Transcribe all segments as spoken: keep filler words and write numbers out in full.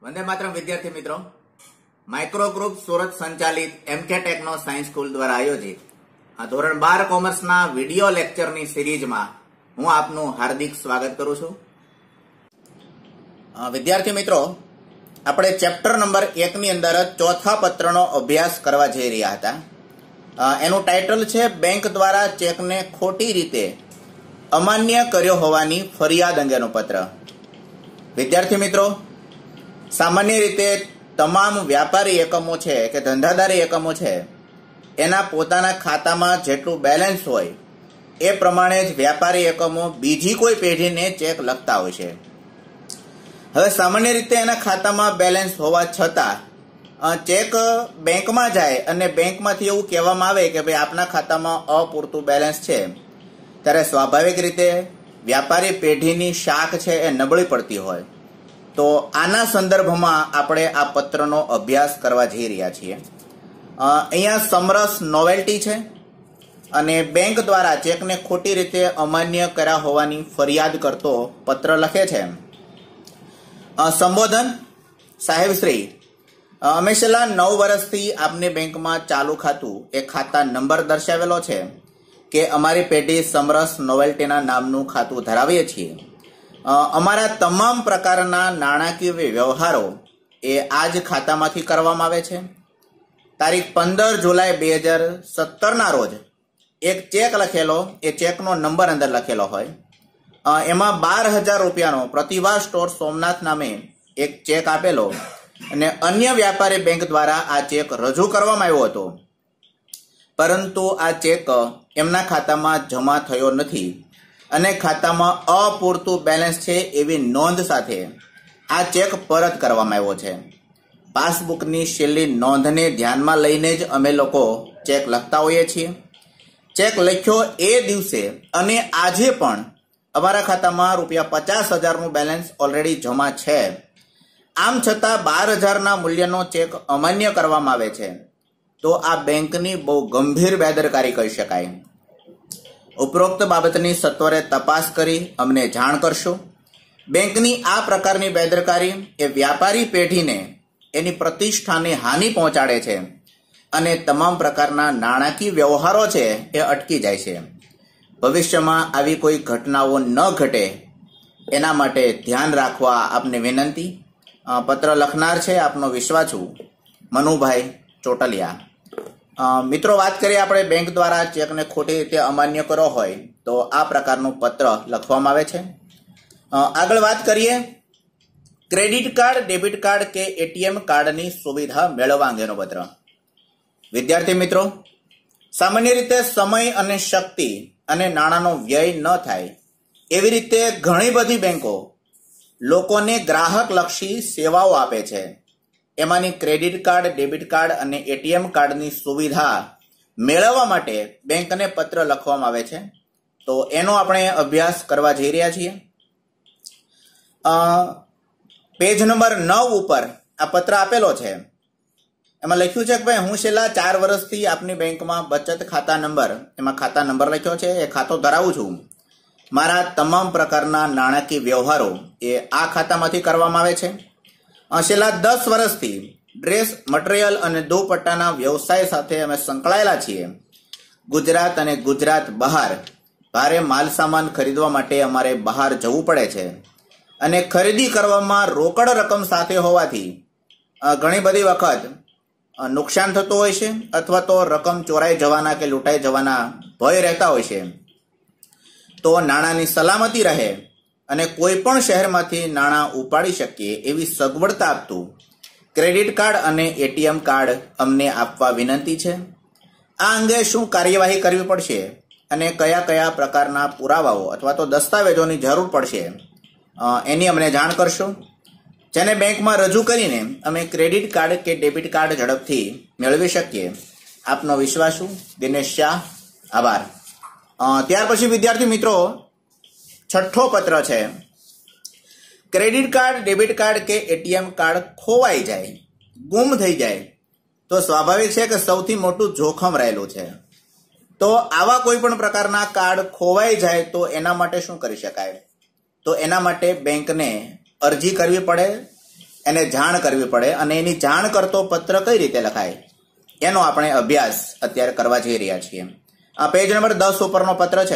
वंदे मातरम विद्यार्थी मित्रों, micro group सूरत संचालित एमके टेक्नो साइंस स्कूल द्वारा आयोजित आ धोरण बार कॉमर्सना विडियो लेक्चरनी सीरीजमां हूँ आपનું हार्दिक स्वागत करूं છું। विद्यार्थी मित्रों, આપણે ચેપ્ટર નંબર એક ની અંદર ચોથા પત્રનો અભ્યાસ કરવા જઈ રહ્યા હતા। એનું ટાઇટલ છે બેંક દ્વારા ચેકને ખોટી રીતે અમાન્ય કર્યો હોવાની ફરિયાદ અંગેનું પત્ર। વિદ્યાર્થી મિત્રો, સામાન્ય રીતે તમામ વ્યાપારી એકમો છે કે ધંધાદારી એકમો છે એના પોતાના ખાતામાં જેટલું બેલેન્સ હોય એ પ્રમાણે જ વ્યાપારી એકમો બીજી કોઈ પેઢીને ચેક લખતા હોય છે। હવે સામાન્ય રીતે એના ખાતામાં બેલેન્સ હોવા છતાં ચેક બેંકમાં જાય અને બેંકમાંથી એવું કહેવામાં આવે કે ભાઈ આપના ખાતામાં અપૂરતું બેલેન્સ છે, ત્યારે સ્વાભાવિક રીતે વ્યાપારી પેઢીની શાખ છે એ નબળી પડતી હોય। તો આના સંદર્ભમાં આપણે આ પત્રનો અભ્યાસ કરવા જઈ રહ્યા છીએ। અહીંયા સમરસ નોવેલ્ટી છે અને બેંક દ્વારા ચેકને ખોટી રીતે અમાન્ય કર્યા હોવાની ફરિયાદ કરતો પત્ર લખે છે। સંબોધન: સાહેબશ્રી, અમે છેલ્લા નવ વર્ષથી આપની બેંકમાં ચાલુ ખાતું એ ખાતા નંબર દર્શાવેલો છે કે અમારી પેઢી સમરસ નોવેલ્ટીના નામનું ખાતું ધરાવીએ છીએ। અમારા તમામ પ્રકારના નાણાકીય વ્યવહારો એ આ જ ખાતામાંથી કરવામાં આવે છે। તારીખ પંદર જુલાઈ બે હજાર સત્તરના રોજ એક ચેક લખેલો, એ ચેકનો નંબર અંદર લખેલો હોય, એમાં બાર હજાર રૂપિયાનો પ્રતિભા સ્ટોર સોમનાથ નામે એક ચેક આપેલો અને અન્ય વ્યાપારી બેંક દ્વારા આ ચેક રજૂ કરવામાં આવ્યો હતો, પરંતુ આ ચેક એમના ખાતામાં જમા થયો નથી અને ખાતામાં અપૂરતું બેલેન્સ છે એવી નોંધ સાથે આ ચેક પરત કરવામાં આવ્યો છે। પાસબુકની છેલ્લી નોંધને ધ્યાનમાં લઈને જ અમે લોકો ચેક લખતા હોઈએ છીએ। ચેક લખ્યો એ દિવસે અને આજે પણ અમારા ખાતામાં રૂપિયા પચાસ હજારનું બેલેન્સ ઓલરેડી જમા છે। આમ છતાં બાર હજારના મૂલ્યનો ચેક અમાન્ય કરવામાં આવે છે, તો આ બેંકની બહુ ગંભીર બેદરકારી કહી શકાય। ઉપરોક્ત બાબતની સત્વરે તપાસ કરી અમને જાણ કરશો। બેંકની આ પ્રકારની બેદરકારી એ વ્યાપારી પેઢીને એની પ્રતિષ્ઠાને હાનિ પહોંચાડે છે અને તમામ પ્રકારના નાણાકીય વ્યવહારો છે એ અટકી જાય છે। ભવિષ્યમાં આવી કોઈ ઘટનાઓ ન ઘટે એના માટે ધ્યાન રાખવા આપને વિનંતી। પત્ર લખનાર છે આપનો વિશ્વાસુ મનુભાઈ ચોટલિયા। મિત્રો, વાત કરીએ આપણે બેંક દ્વારા ચેકને ખોટી રીતે અમાન્ય કર્યો હોય તો આ પ્રકારનું પત્ર લખવામાં આવે છે। આગળ વાત કરીએ ક્રેડિટ કાર્ડ, ડેબિટ કાર્ડ કે એટીએમ કાર્ડની સુવિધા મેળવવા અંગેનો પત્ર। વિદ્યાર્થી મિત્રો, સામાન્ય રીતે સમય અને શક્તિ અને નાણાંનો વ્યય ન થાય એવી રીતે ઘણી બધી બેંકો લોકોને ગ્રાહકલક્ષી સેવાઓ આપે છે। એમાંની ક્રેડિટ કાર્ડ, ડેબિટ કાર્ડ અને એટીએમ કાર્ડની સુવિધા મેળવવા માટે બેંકને પત્ર લખવામાં આવે છે, તો એનો આપણે અભ્યાસ કરવા જઈ રહ્યા છીએ। પેજ નંબર નવ ઉપર આ પત્ર આપેલો છે, એમાં લખ્યું છે કે ભાઈ હું છેલ્લા ચાર વર્ષથી આપની બેંકમાં બચત ખાતા નંબર, એમાં ખાતા નંબર લખ્યો છે, એ ખાતો ધરાવું છું। મારા તમામ પ્રકારના નાણાકીય વ્યવહારો એ આ ખાતામાંથી કરવામાં આવે છે। છેલ્લા દસ વર્ષથી ડ્રેસ મટીરિયલ અને દુપટ્ટાના વ્યવસાય સાથે અમે સંકળાયેલા છીએ। ગુજરાત અને ગુજરાત બહાર ભારે માલ સામાન ખરીદવા માટે અમારે બહાર જવું પડે છે અને ખરીદી કરવામાં રોકડ રકમ સાથે હોવાથી ઘણી બધી વખત નુકસાન થતું હોય છે અથવા તો રકમ ચોરાઈ જવાના કે લૂંટાઈ જવાના ભય રહેતા હોય છે। તો નાણાંની સલામતી રહે અને કોઈ પણ શહેરમાંથી નાણાં ઉપાડી શકીએ એવી સગવડતા આપતું ક્રેડિટ કાર્ડ અને એટીએમ કાર્ડ અમને આપવા વિનંતી છે। આ અંગે શું કાર્યવાહી કરવી પડશે અને કયા કયા પ્રકારના પુરાવાઓ અથવા તો દસ્તાવેજોની જરૂર પડશે એની અમને જાણ કરશો, જેને બેંકમાં રજૂ કરીને અમે ક્રેડિટ કાર્ડ કે ડેબિટ કાર્ડ ઝડપથી મેળવી શકીએ। આપનો વિશ્વાસુ દિનેશ શાહ। આભાર। ત્યાર પછી વિદ્યાર્થી મિત્રો, છઠ્ઠો પત્ર છે, ક્રેડિટ કાર્ડ, ડેબિટ કાર્ડ કે એટીએમ કાર્ડ ખોવાઈ જાય, ગુમ થઈ જાય તો સ્વાભાવિક છે કે સૌથી મોટું જોખમ રહેલું છે। તો આવા કોઈ પણ પ્રકારના કાર્ડ ખોવાઈ જાય તો એના માટે શું કરી શકાય? તો એના માટે બેંકને અરજી કરવી પડે એને જાણ કરવી પડે અને એની જાણ કરતો પત્ર કઈ રીતે લખાય એનો આપણે અભ્યાસ અત્યારે કરવા જઈ રહ્યા છીએ. આ પેજ નંબર દસ ઉપરનો પત્ર છે.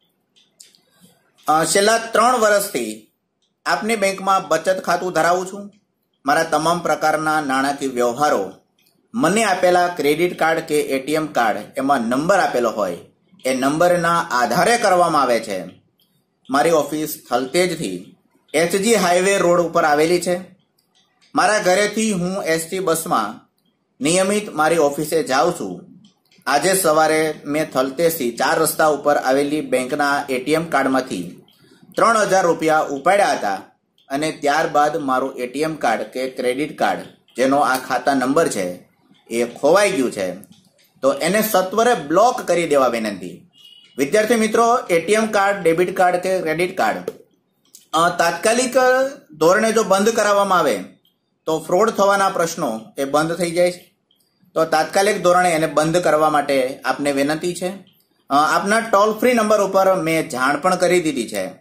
છેલ્લા ત્રણ વર્ષથી આપની બેંકમાં બચત ખાતું ધરાવું છું. મારા તમામ પ્રકારના નાણાકીય વ્યવહારો મને આપેલા ક્રેડિટ કાર્ડ કે એટીએમ કાર્ડ એમાં નંબર આપેલો હોય એ નંબરના આધારે કરવામાં આવે છે. મારી ઓફિસ થલતેજથી એચજી હાઈવે રોડ ઉપર આવેલી છે. મારા ઘરેથી હું એસટી બસમાં નિયમિત મારી ઓફિસે જાઉં છું. આજે સવારે મેં થલતેજથી ચાર રસ્તા ઉપર આવેલી બેંકના એટીએમ કાર્ડમાંથી ત્રણ હજાર રૂપિયા ઉપાડ્યા હતા અને ત્યારબાદ મારું એટીએમ કાર્ડ કે ક્રેડિટ કાર્ડ જેનો આ ખાતા નંબર છે એ ખોવાઈ ગયું છે, તો એને સત્વરે બ્લોક કરી દેવા વિનંતી. વિદ્યાર્થી મિત્રો, એટીએમ કાર્ડ, ડેબિટ કાર્ડ કે ક્રેડિટ કાર્ડ તાત્કાલિક ધોરણે જો બંધ કરાવવામાં આવે તો ફ્રોડ થવાના પ્રશ્નો એ બંધ થઈ જાય છે. તો તાત્કાલિક ધોરણે એને બંધ કરવા માટે આપને વિનંતી છે. આપના ટોલ ફ્રી નંબર ઉપર મેં જાણ પણ કરી દીધી છે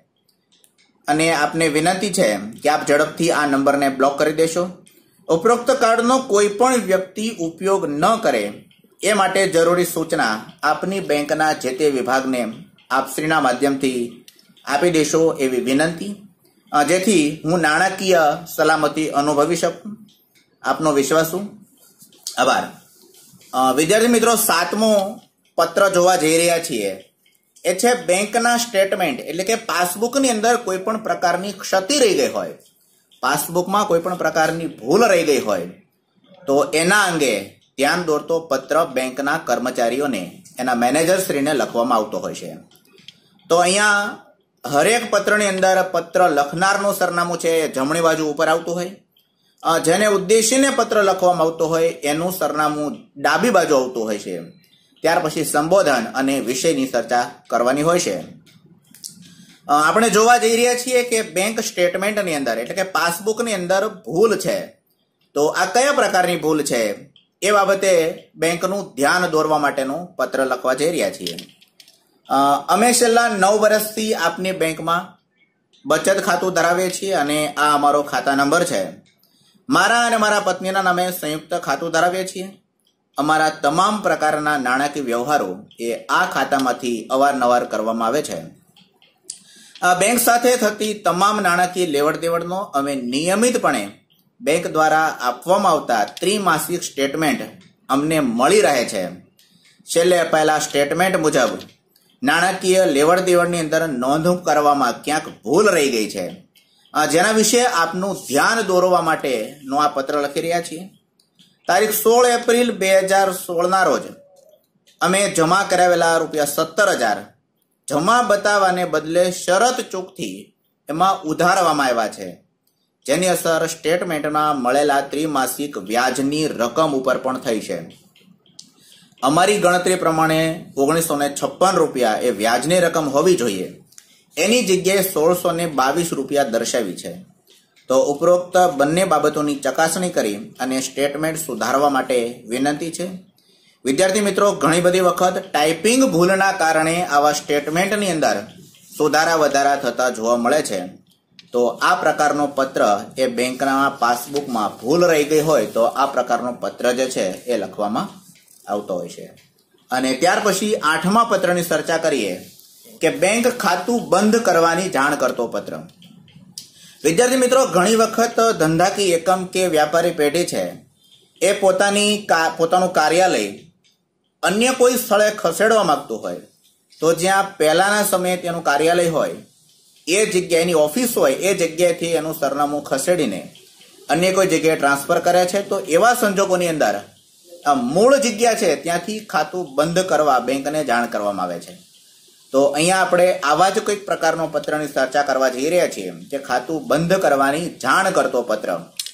અને આપને વિનંતી છે કે આપ ઝડપથી આ નંબરને બ્લોક કરી દેશો. ઉપરોક્ત કાર્ડનો કોઈ પણ વ્યક્તિ ઉપયોગ ન કરે એ માટે જરૂરી સૂચના આપની બેંકના જે તે વિભાગને આપશ્રીના માધ્યમથી આપી દેશો એવી વિનંતી, જેથી હું નાણાકીય સલામતી અનુભવી શકું. આપનો વિશ્વાસુ આભાર. વિદ્યાર્થી મિત્રો, સાતમો પત્ર જોવા જઈ રહ્યા છીએ એ છે બેંકના સ્ટેટમેન્ટ, એટલે કે પાસબુકની અંદર કોઈ પણ પ્રકારની ક્ષતિ રહી ગઈ હોય, પાસબુકમાં કોઈ પણ પ્રકારની ભૂલ રહી ગઈ હોય તો એના અંગે ધ્યાન દોરતો પત્ર બેંકના કર્મચારીઓને એના મેનેજરશ્રીને લખવામાં આવતો હોય છે. તો અહીંયા હરેક પત્રની અંદર પત્ર લખનારનું સરનામું છે એ જમણી બાજુ ઉપર આવતું હોય, જેને ઉદ્દેશીને પત્ર લખવામાં આવતો હોય એનું સરનામું ડાબી બાજુ આવતું હોય છે. ત્યાર પછી સંબોધન અને વિષયની ચર્ચા કરવાની હોય છે. આપણે જોવા જઈ રહ્યા છીએ કે બેંક સ્ટેટમેન્ટની અંદર એટલે કે પાસબુકની અંદર ભૂલ છે. તો આ કયા પ્રકારની ભૂલ છે એ બાબતે બેંકનું ધ્યાન દોરવા માટેનું પત્ર લખવા જઈ રહ્યા છીએ. અમે છેલ્લા નવ વર્ષથી આપની બેંકમાં બચત ખાતું ધરાવીએ છીએ અને આ અમારો ખાતા નંબર છે. મારા અને મારા પત્નીના નામે સંયુક્ત ખાતું ધરાવીએ છીએ. અમારા તમામ પ્રકારના નાણાકીય વ્યવહારો એ આ ખાતામાંથી અવારનવાર કરવામાં આવે છે. બેંક સાથે થતી તમામ નાણાકીય લેવડ દેવડનો અમે નિયમિતપણે બેંક દ્વારા આપવામાં આવતા ત્રિમાસિક સ્ટેટમેન્ટ અમને મળી રહે છે. છેલ્લે અપાયેલા સ્ટેટમેન્ટ મુજબ નાણાકીય લેવડ દેવડની અંદર નોંધ કરવામાં ક્યાંક ભૂલ રહી ગઈ છે, જેના વિશે આપનું ધ્યાન દોરવા માટેનો આ પત્ર લખી રહ્યા છીએ. તારીખ સોળ એપ્રિલ બે હજાર સોળના રોજ અમે જમા કરાવેલા રૂપિયા સત્તર હજાર જમા બતાવવાને બદલે શરત ચૂકથી એમાં ઉધારવામાં આવ્યા છે, જેની અસર સ્ટેટમેન્ટમાં મળેલા ત્રિમાસિક વ્યાજની રકમ ઉપર પણ થઈ છે. અમારી ગણતરી પ્રમાણે ઓગણીસો ને છપ્પન રૂપિયા એ વ્યાજની રકમ હોવી જોઈએ, એની જગ્યાએ સોળસો ને બાવીસ રૂપિયા દર્શાવી છે. તો ઉપરોક્ત બંને બાબતોની ચકાસણી કરી અને સ્ટેટમેન્ટ સુધારવા માટે વિનંતી છે. વિદ્યાર્થી મિત્રો, ઘણી બધી વખત ટાઈપિંગ ભૂલના કારણે આવા સ્ટેટમેન્ટની અંદર સુધારા વધારા થતા જોવા મળે છે. તો આ પ્રકારનો પત્ર એ બેંકના પાસબુકમાં ભૂલ રહી ગઈ હોય તો આ પ્રકારનો પત્ર જે છે એ લખવામાં આવતો હોય છે. અને ત્યાર પછી આઠમા પત્રની ચર્ચા કરીએ કે બેંક ખાતું બંધ કરવાની જાણ કરતો પત્ર. વિદ્યાર્થી મિત્રો, ઘણી વખત ધંધાકીય એકમ કે વ્યાપારી પેઢી છે એ પોતાની પોતાનું કાર્યાલય અન્ય કોઈ સ્થળે ખસેડવા માંગતું હોય તો જ્યાં પહેલાના સમયે તેનું કાર્યાલય હોય એ જગ્યાએની ઓફિસ હોય એ જગ્યાએથી એનું સરનામું ખસેડીને અન્ય કોઈ જગ્યાએ ટ્રાન્સફર કરે છે. તો એવા સંજોગોની અંદર આ મૂળ જગ્યા છે ત્યાંથી ખાતું બંધ કરવા બેંકને જાણ કરવામાં આવે છે. તો અહીંયા આપણે આવા જ કોઈક પ્રકારનો પત્રની ચર્ચા કરવા જઈ રહ્યા છીએ કે ખાતું બંધ કરવાની જાણ કરતો પત્ર.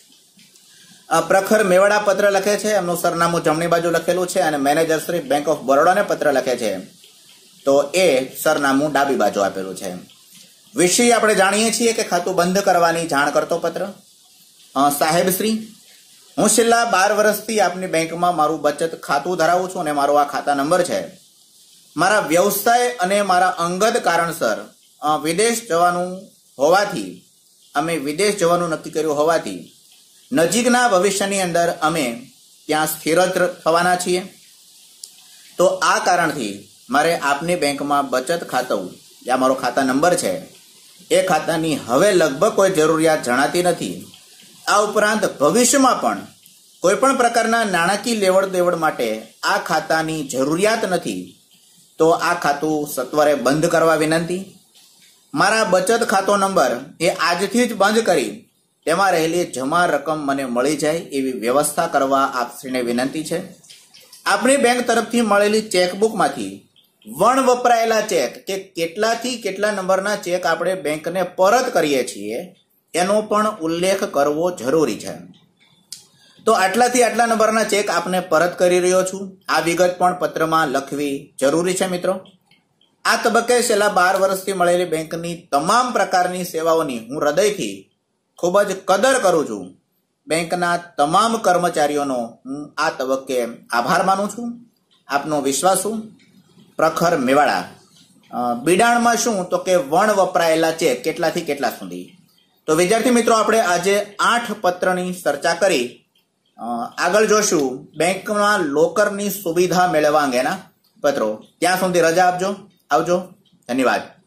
પ્રખર મેવાડા પત્ર લખે છે, એમનું સરનામું જમણી બાજુ લખેલું છે અને મેનેજર શ્રી બેંક ઓફ બરોડાને પત્ર લખે છે તો એ સરનામું ડાબી બાજુ આપેલું છે. વિષય આપણે જાણીએ છીએ કે ખાતું બંધ કરવાની જાણ કરતો પત્ર. સાહેબ શ્રી, હું છેલ્લા બાર વર્ષથી આપની બેંકમાં મારું બચત ખાતું ધરાવું છું અને મારો આ ખાતા નંબર છે. મારા વ્યવસાય અને મારા અંગત કારણસર વિદેશ જવાનું હોવાથી અમે વિદેશ જવાનું નક્કી કર્યું હોવાથી નજીકના ભવિષ્યની અંદર અમે ત્યાં સ્થિર જ થવાના છીએ. તો આ કારણથી મારે આપની બેંકમાં બચત ખાતું, જે મારો ખાતા નંબર છે, એ ખાતાની હવે લગભગ કોઈ જરૂરિયાત જણાતી નથી. આ ઉપરાંત ભવિષ્યમાં પણ કોઈ પણ પ્રકારના નાણાકીય લેવડ દેવડ માટે આ ખાતાની જરૂરિયાત નથી. તો આ ખાતું સત્વરે બંધ કરવા વિનંતી. મારા બચત ખાતો નંબર એ આજથી જ બંધ કરી તેમાં રહેલી જમા રકમ મને મળી જાય એવી વ્યવસ્થા કરવા આપશ્રીને વિનંતી છે. આપણી બેંક તરફથી મળેલી ચેકબુકમાંથી વણ વપરાયેલા ચેક કે કેટલાથી કેટલા નંબરના ચેક આપણે બેંકને પરત કરીએ છીએ એનો પણ ઉલ્લેખ કરવો જરૂરી છે. તો આટલાથી આટલા નંબરના ચેક આપને પરત કરી રહ્યો છું, આ વિગત પણ પત્રમાં લખવી જરૂરી છે. મિત્રો, આ તબક્કે છેલ્લા બાર વર્ષથી મળેલી બેંકની તમામ પ્રકારની સેવાઓની હું હૃદયથી ખૂબ જ કદર કરું છું. બેંકના તમામ કર્મચારીઓનો હું આ તબક્કે આભાર માનું છું. આપનો વિશ્વાસુ પ્રખર મેવાડા. બિડાણમાં શું તો કે વણ વપરાયેલા ચેક કેટલાથી કેટલા સુધી. તો વિદ્યાર્થી મિત્રો, આપણે આજે આઠ પત્રની ચર્ચા કરી. આગળ જોશું બેંકમાં લોકરની સુવિધા મેળવવા અંગેના પત્રો. ત્યાં સુધી રજા આપજો. આવજો. ધન્યવાદ.